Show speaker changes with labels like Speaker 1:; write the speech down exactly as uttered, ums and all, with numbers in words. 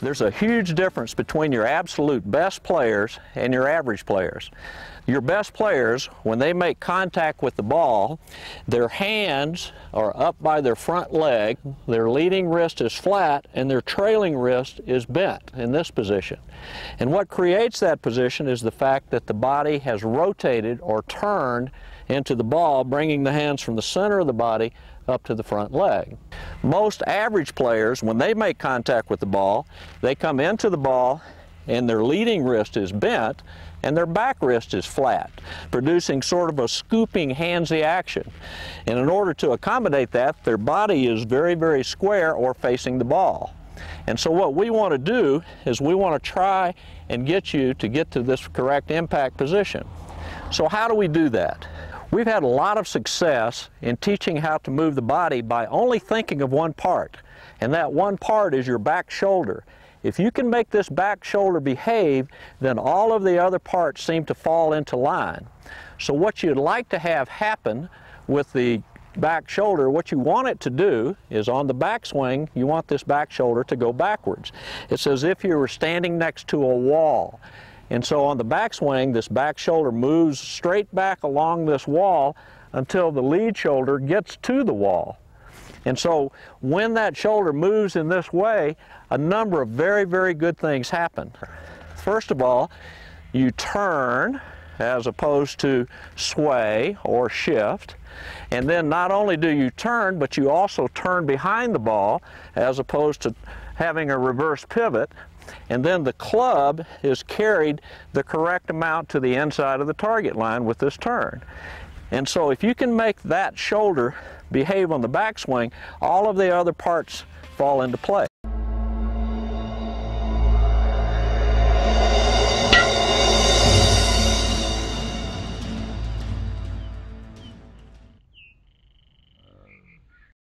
Speaker 1: There's a huge difference between your absolute best players and your average players. Your best players, when they make contact with the ball, their hands are up by their front leg, their leading wrist is flat, and their trailing wrist is bent in this position. And what creates that position is the fact that the body has rotated or turned into the ball, bringing the hands from the center of the body up to the front leg. Most average players, when they make contact with the ball, they come into the ball and their leading wrist is bent and their back wrist is flat, producing sort of a scooping handsy action. And in order to accommodate that, their body is very, very square or facing the ball. And so what we want to do is we want to try and get you to get to this correct impact position. So how do we do that? We've had a lot of success in teaching how to move the body by only thinking of one part, and that one part is your back shoulder. If you can make this back shoulder behave, then all of the other parts seem to fall into line. So what you'd like to have happen with the back shoulder, what you want it to do is on the backswing, you want this back shoulder to go backwards. It's as if you were standing next to a wall. And so on the backswing, this back shoulder moves straight back along this wall until the lead shoulder gets to the wall. And so when that shoulder moves in this way, a number of very, very good things happen. First of all, you turn as opposed to sway or shift. And then not only do you turn, but you also turn behind the ball as opposed to having a reverse pivot. And then the club is carried the correct amount to the inside of the target line with this turn. And so if you can make that shoulder behave on the backswing, all of the other parts fall into play.